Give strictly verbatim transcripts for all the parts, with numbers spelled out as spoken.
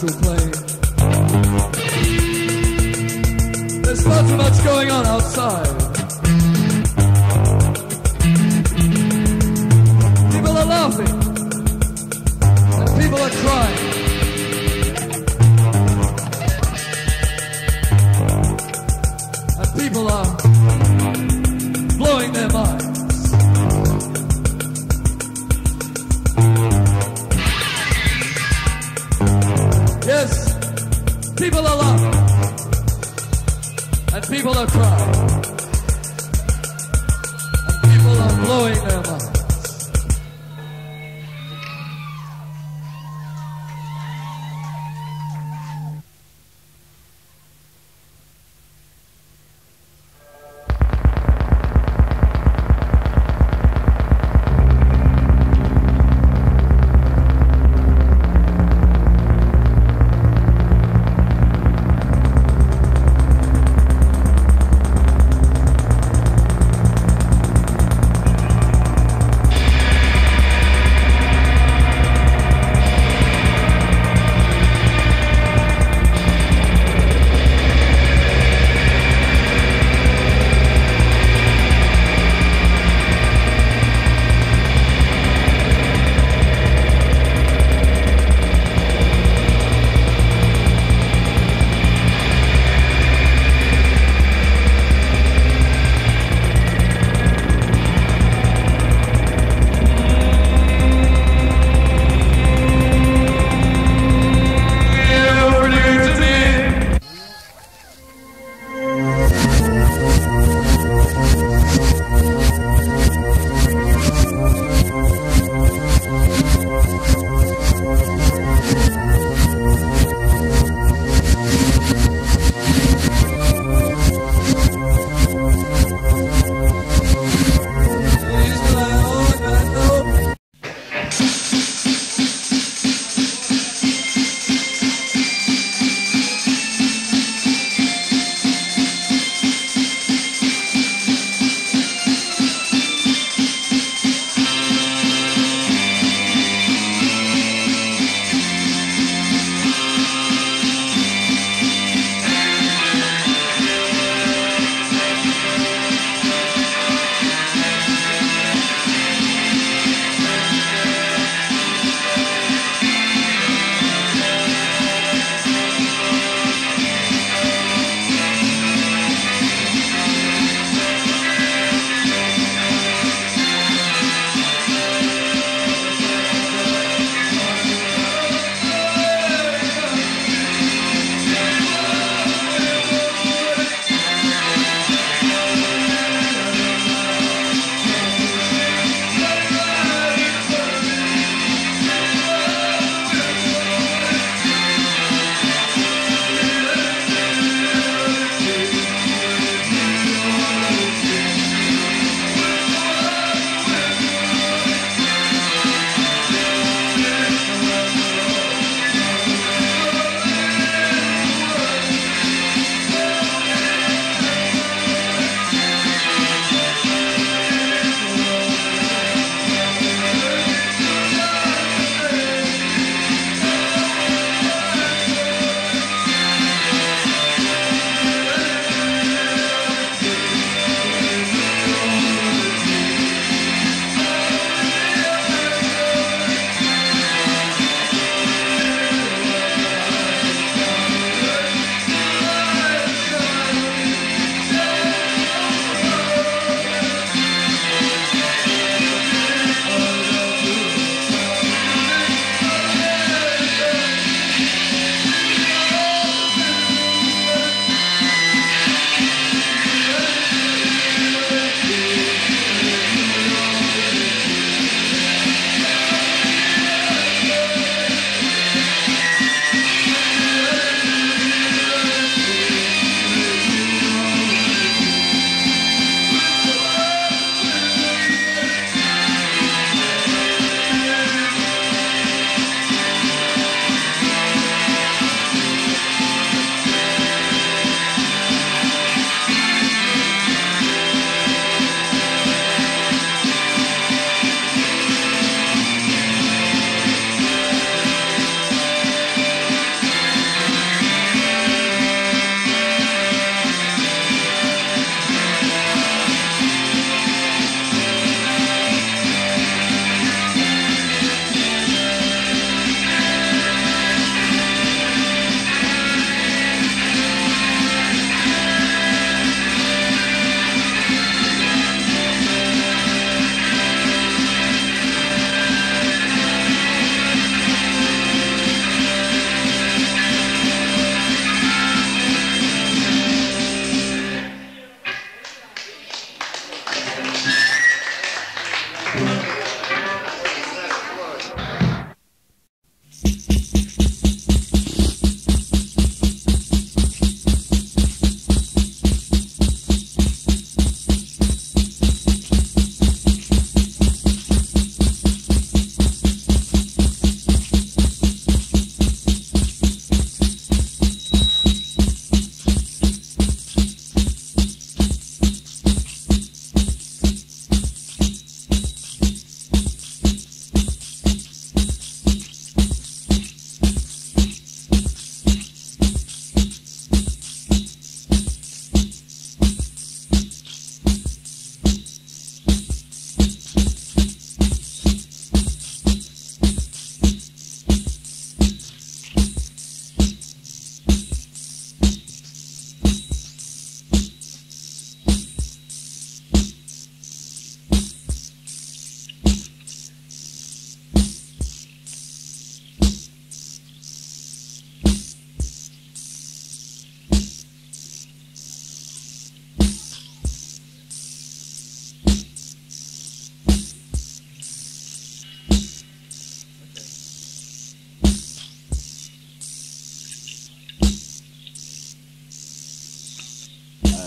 still playing. There's far too much going on outside. People are laughing, and people are crying. And people are blowing their minds. Yes, people are laughing, and people are crying, and people are blowing their minds.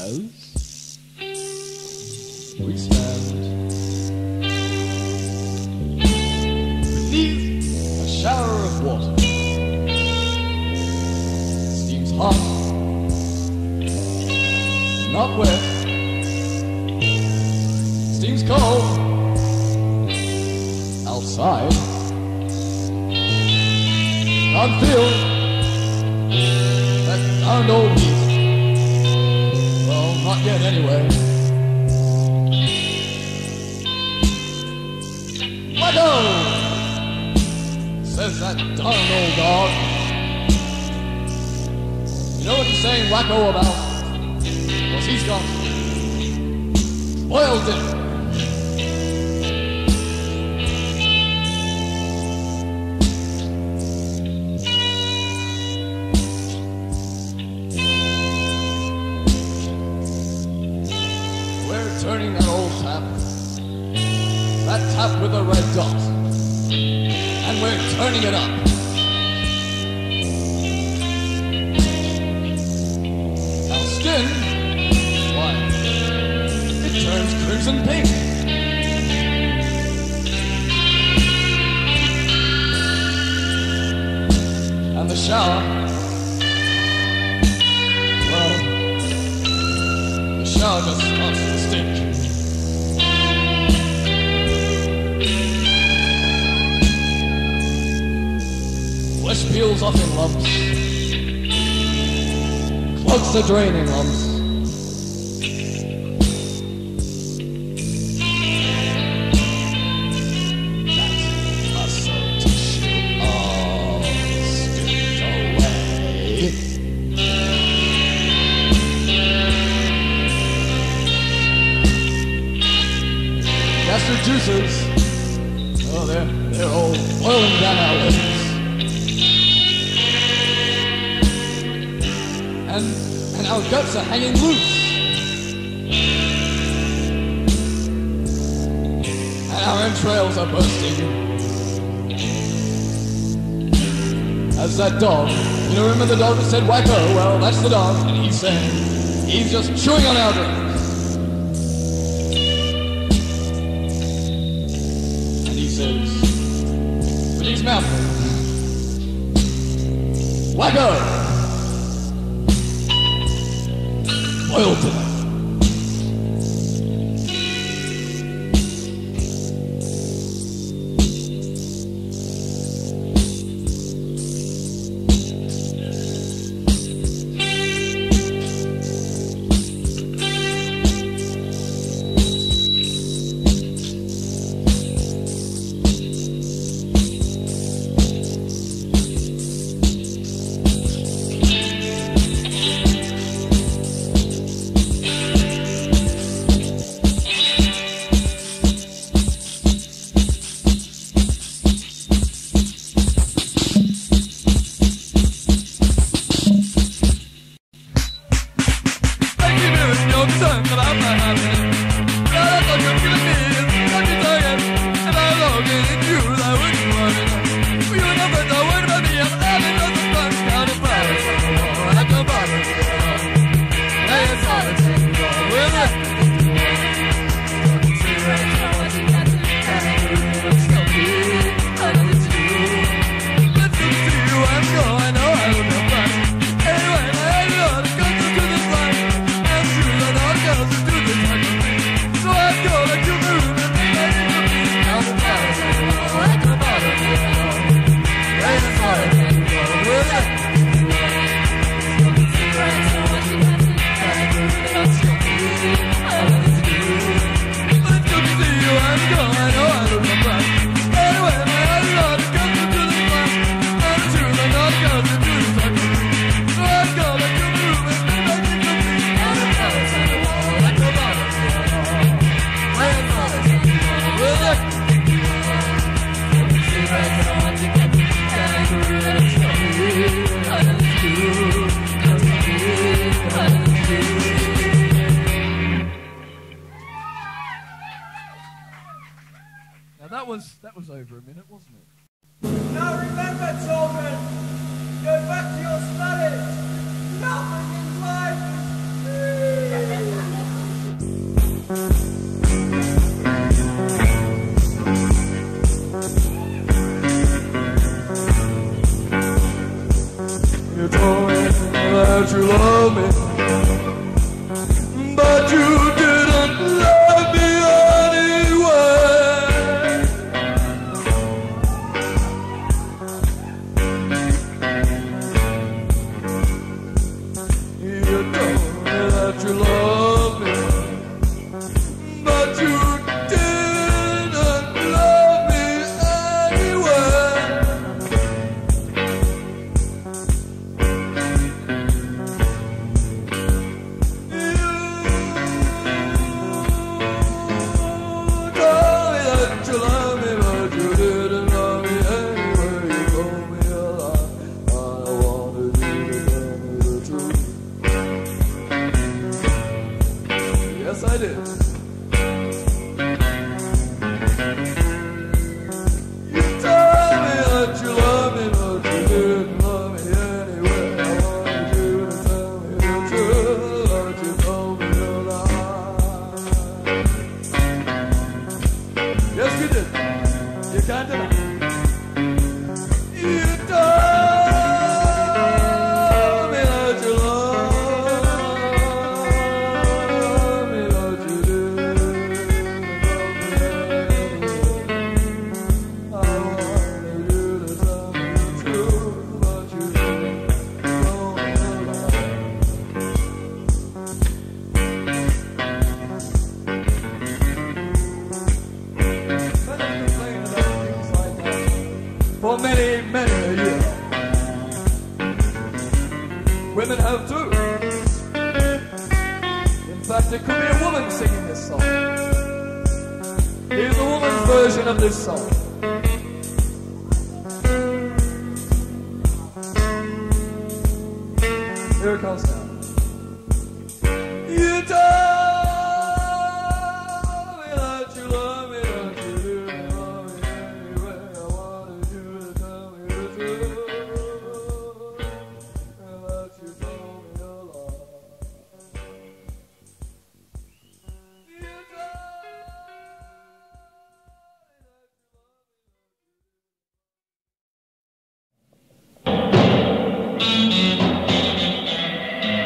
as we stand beneath a shower of water. Seems hot, not wet. Seems cold outside. Can't feel that darned old heat. Well, not yet anyway. Wacko! Says that darn old dog. You know what he's saying wacko about? Because he's got spoiled it. We're turning that old tap, that tap with a red dot, and we're turning it up. Our skin, why, it turns crimson pink. And the shower, well, the shower just starts to stink. Flesh peels off in lumps, clogs the draining lumps. That muscle tissue all stripped away. Gastric juices, oh, they're, they're all boiling down our lips. And, and our guts are hanging loose. And our entrails are bursting. As that dog, you know, remember the dog that said wacko? Well, that's the dog, and he's saying, he's just chewing on our drinks. And he says, with his mouth, wacko! Boiled dinner. That was, that was over a minute, wasn't it? Now remember, children, go back to your studies. Nothing in life is free. You told me that you love me, but you didn't love me anyway. You told me that you love me, but you didn't love me anyway. You told me that you love me, but you didn't love me anyway. You told me a lie, I wanted you to tell me the truth. Yes, I did. You told me that you love me, but you didn't love me anyway. I wanted you to tell me the truth, but you told me a lie. Yes, you did. You can't deny. You told me that you love me, but you didn't love me anyway. I wanted you to tell me the truth, but you didn't told me a lie. Men have complained about things like that for many, many a year. Women have too. In fact, it could be a woman singing this song. Here's a woman's version of this song. Here it comes now. You told me that you love me, but you didn't love me anyway. I wanted you to tell me the truth, and that you told me a lie. You told me that you love me.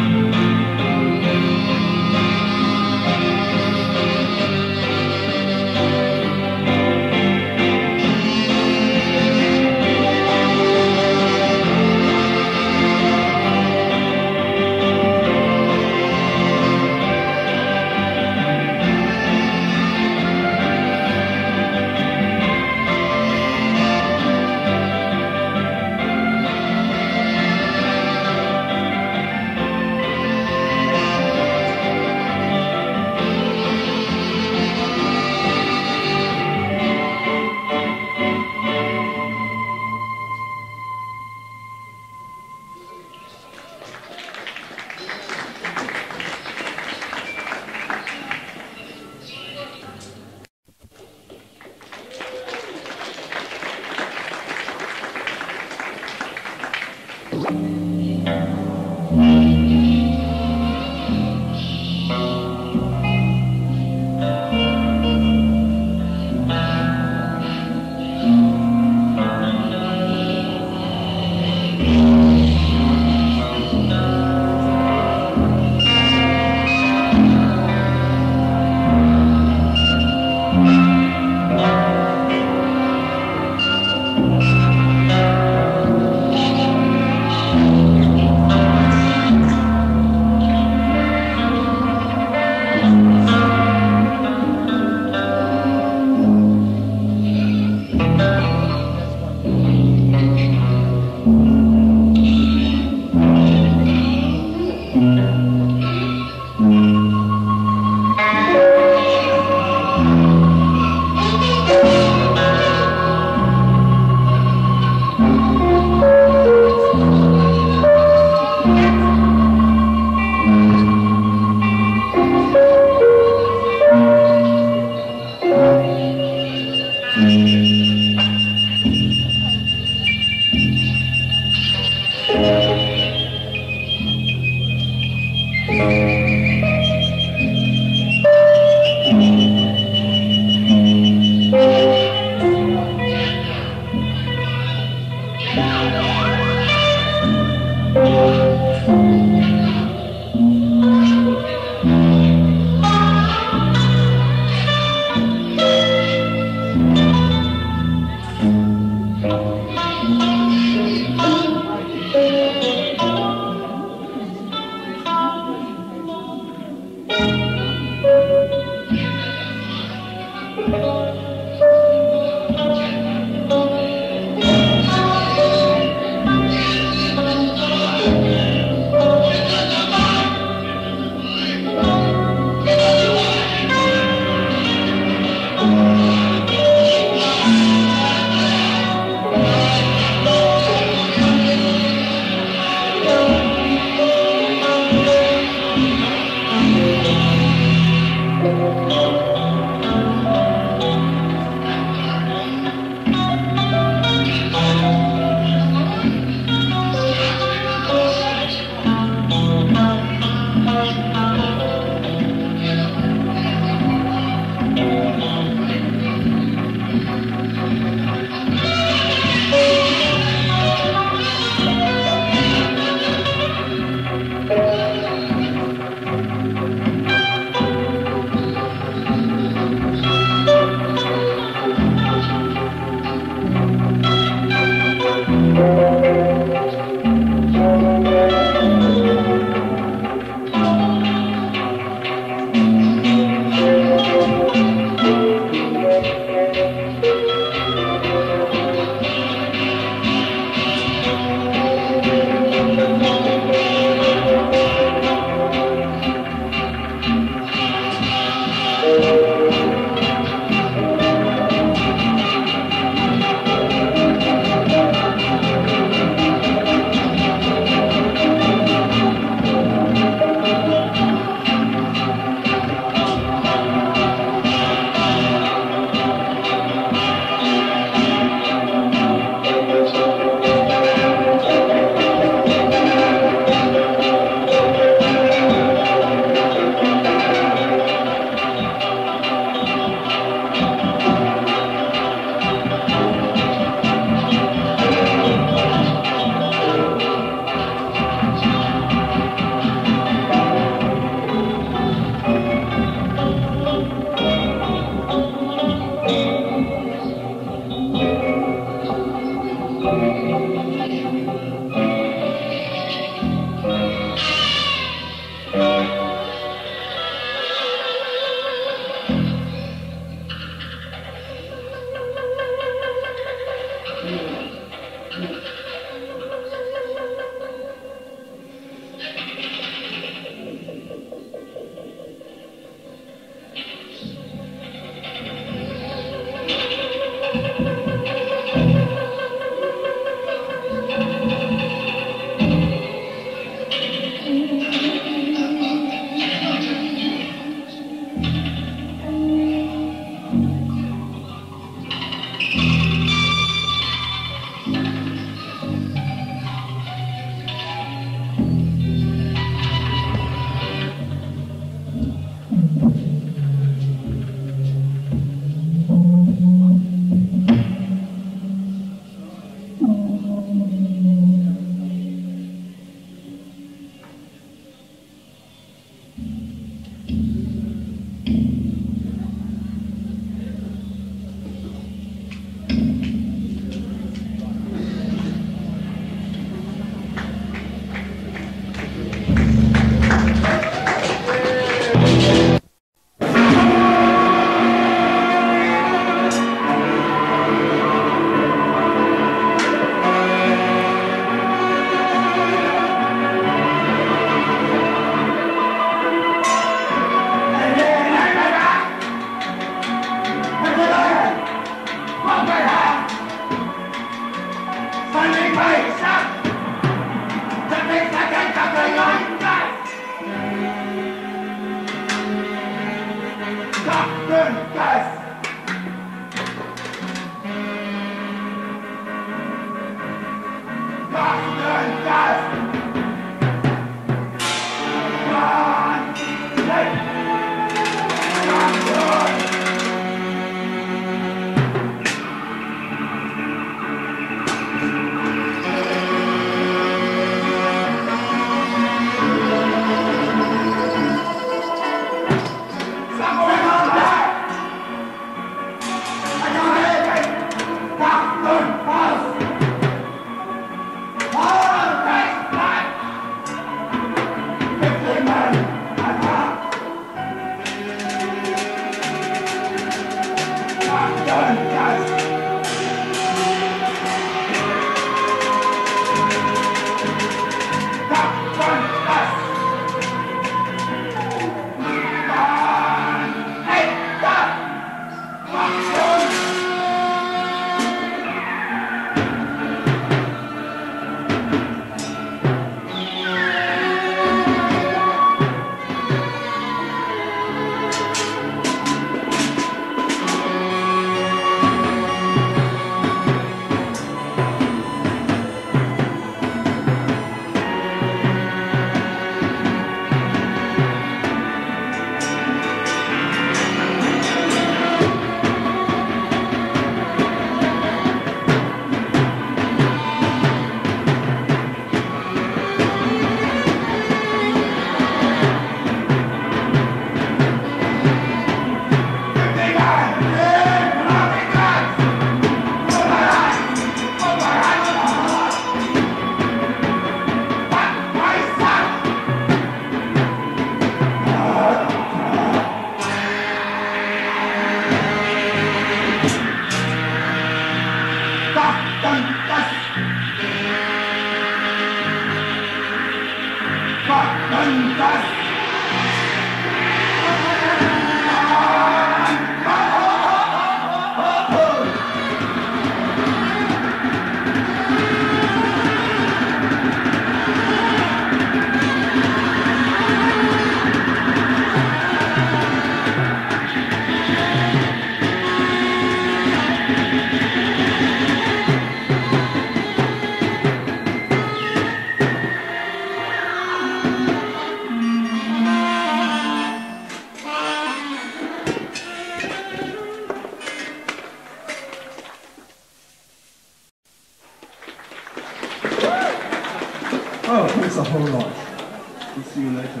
Oh, thanks a whole lot. We'll see you later.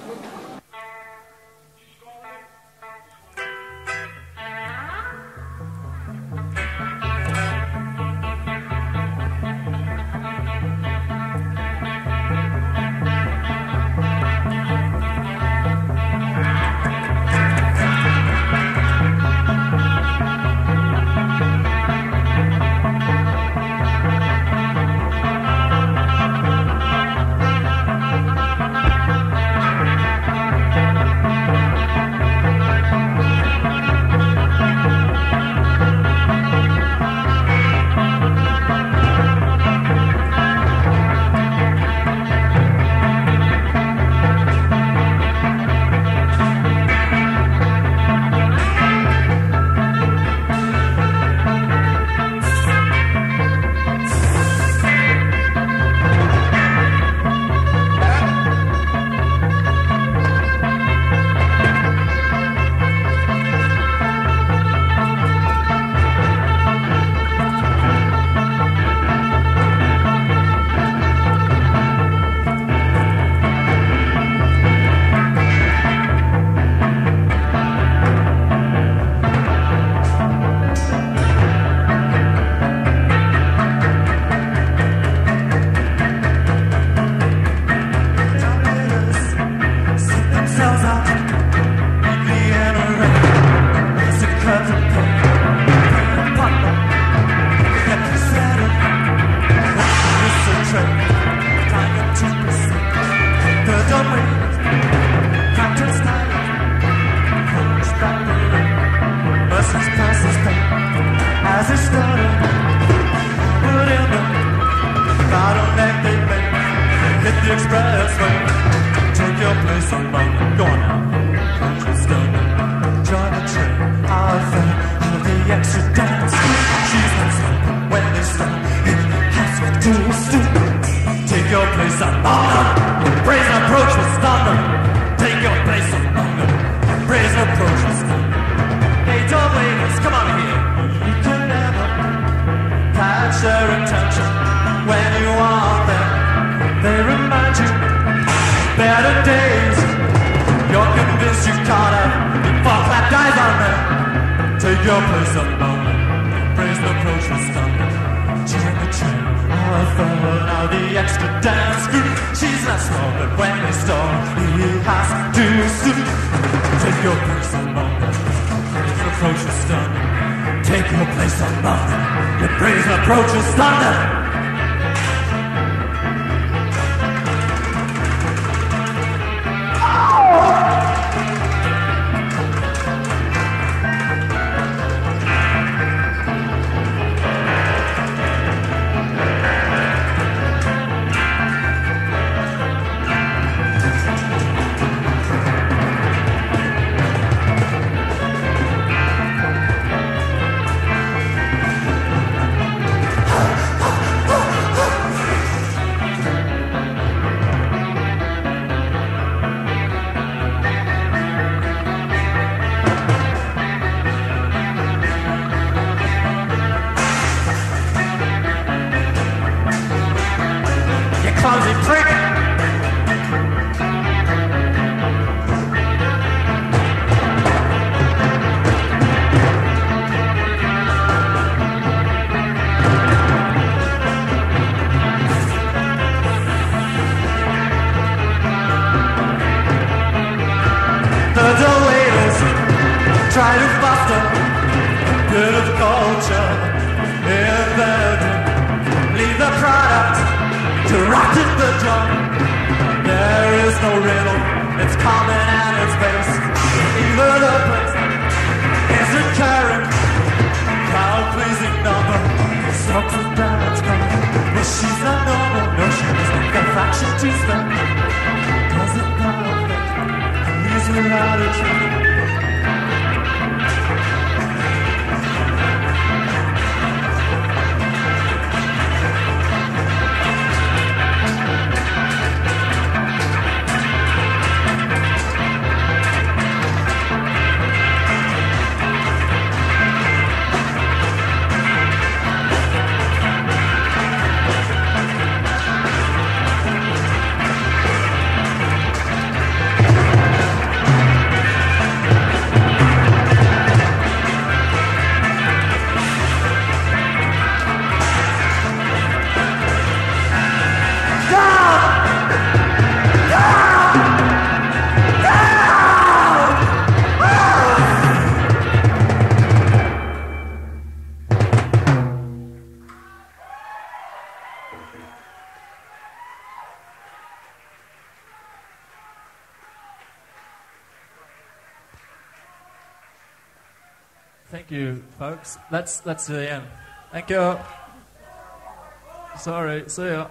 As it started, whatever, bottleneck they make, hit the expressway, take your place on Bowling, go on now, country stone, join the train, I'll find all the extra dance, she's not stopping when they stop, it has to do stupid. your place among them. Brazen approach with thunder. Take your place among them. Brazen approach with thunder. Hey, don't waiters, come on here. You can never catch their attention when you want them. They remind you better days. You're convinced you can't have before clap dies on them. Take your place among them. Brazen approach with thunder. Cheering the train. Now the extra dance group. She's not small, but when they start, he has to suit. Take your place among them. Brazen approach with thunder. Take your place among them. The brazen approach with thunder. Clumsy prick! The delators try to foster a bit of culture in their dream. Leave the product to rot in the junk. There is no riddle, it's common and it's base. Either the place is a carrot, crowd-pleasing number, something that's gone. But she's not normal, no, she's like a fraction too stuck. Doesn't perfect, he's without a train. Thank you, folks. That's that's the end. Thank you. Sorry. See ya.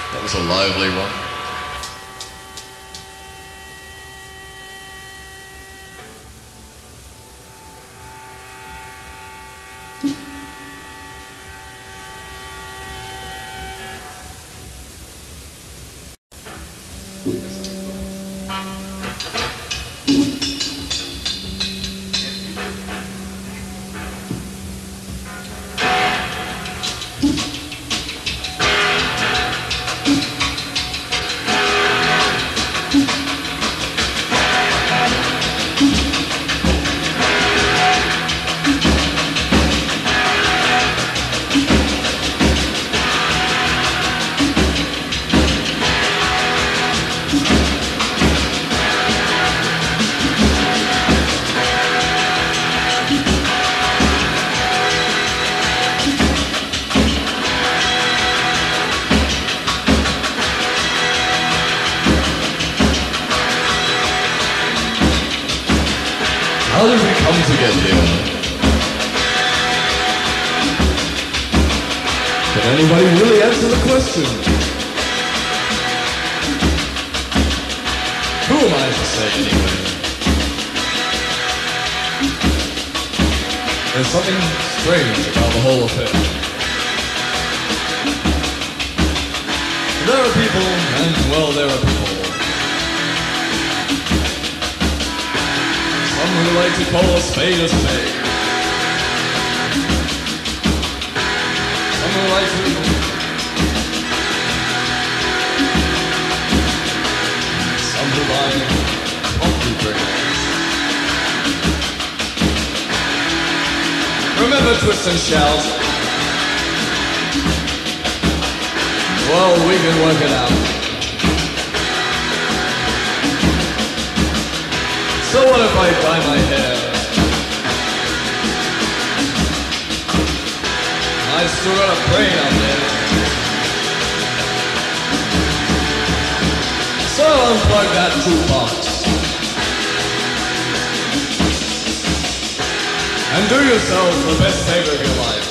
That was a lively one. How did we come to get here? Can anybody really answer the question? Who am I to say anyway? There's something strange about the whole affair. There are people, and well, there are people. Some who like to call a spade a spade. Some who like to... Some who like coffee drinks. Remember twist and shout. Well, we can work it out. So what if I dye my hair? I still got a brain out there. So unplug that jukebox and do yourself the best day of your life.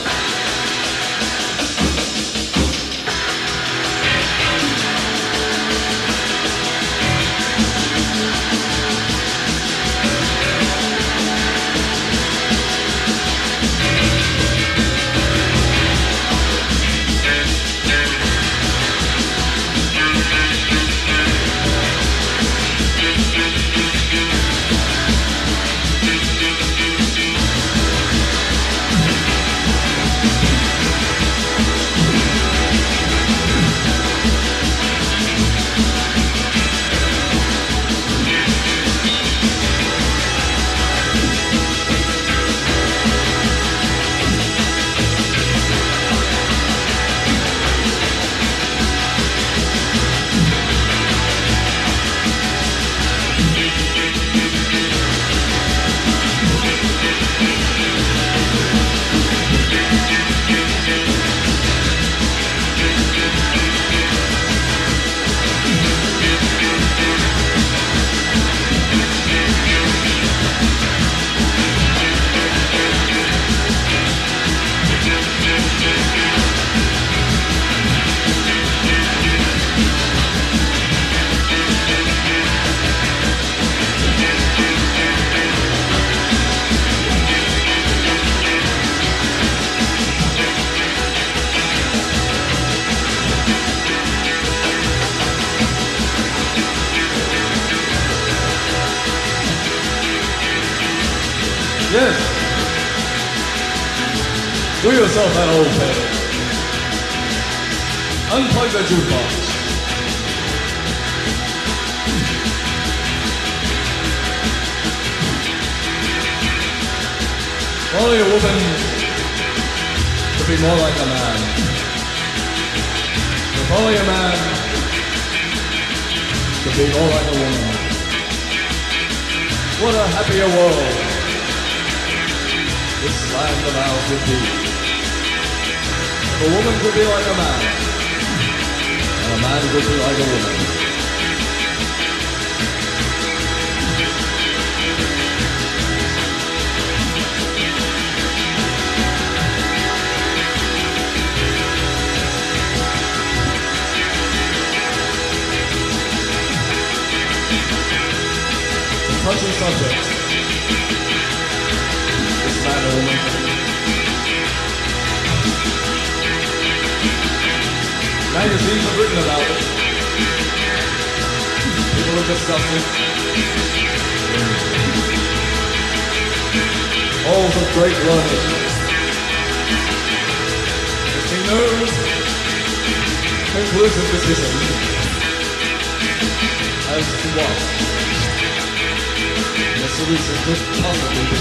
Yes. Do yourself that old favor. Unplug the jukebox. Only a woman could be more like a man. If only a man could be more like a woman. What a happier world this land of ours would be. If a woman could be like a man, and a man could be like a woman. touchy subject. This man or woman. Magazines have written about it. People have discussed it. All the great learning. If he knows conclusive decisions as to what the solution could possibly be.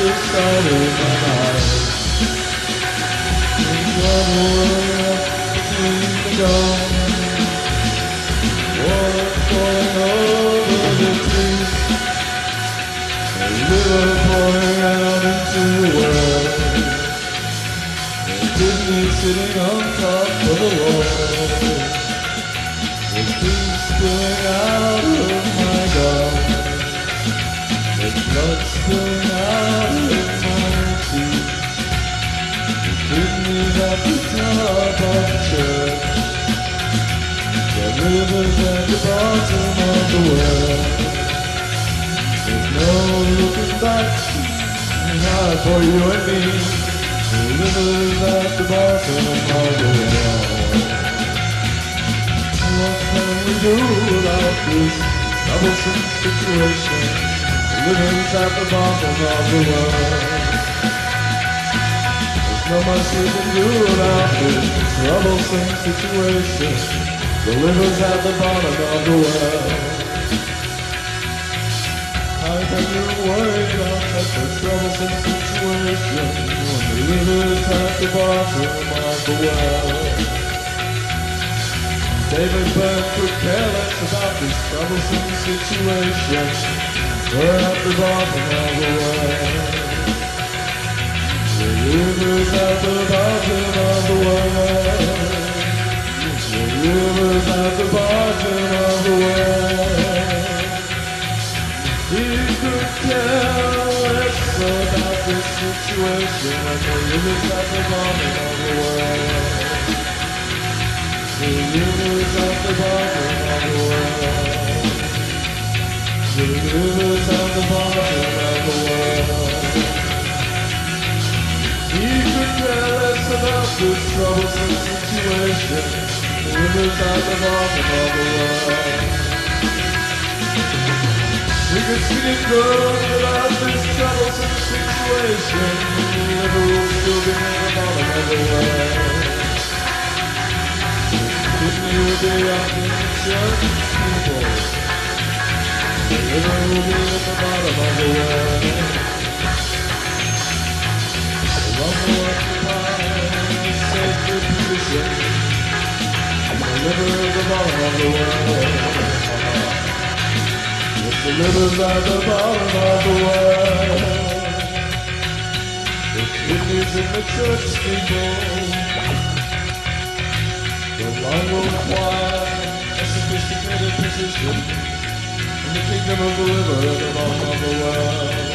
society in my mind. One word between the dawn, water pouring over the trees, a river pouring out into the world, a Disney sitting on top of a wall, the steam spilling out of my gum, the blood spilling out of my teeth, the kidneys at the top of the church, the rivers at the bottom of the world. There's no looking back, not for you and me. The rivers at the bottom of the world. What can we do about this troublesome situation? The rivers at the bottom of the world. There's not much we can do about this troublesome situation. The rivers at the bottom of the world. How can you worry about such a troublesome situation when the river's at the bottom of the world? David Byrne could care less about this troublesome situation. We're at the bottom of the world. The river's at the bottom of the world. The river's at the bottom of the world. He could care less about this situation when the river's at the bottom of the world. The river's at the bottom of the world. The river's at the bottom of the world. He could care less about this troublesome situation. The river's at the bottom of the world. We could sing it good about this troublesome situation. The river will still be at the bottom of the world. Sydney will be out in the church people. The river will be at the bottom of the world. The one will occupy a sacred position. The river is the bottom of the world. Yes, the river's at the bottom of the world. The kidneys in the church steeple. The line will require a sophisticated position in the kingdom of the river at the bottom of the world.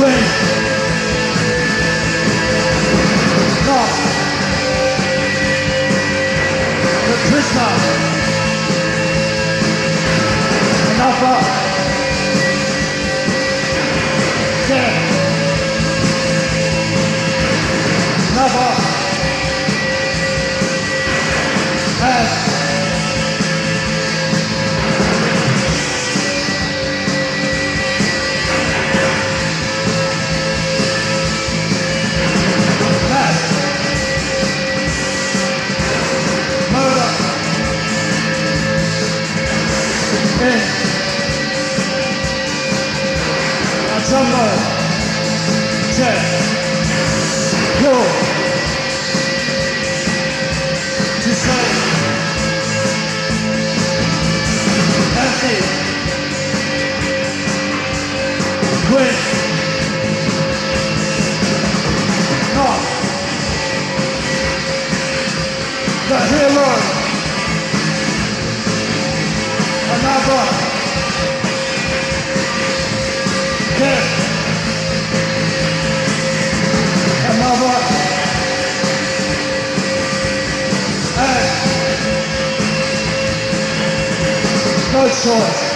Queen. Not. The prisoner. Another. Death. Another. And. Somewhere, check, go, to say, empty, quit, not, the hero, another, death. Another and no choice.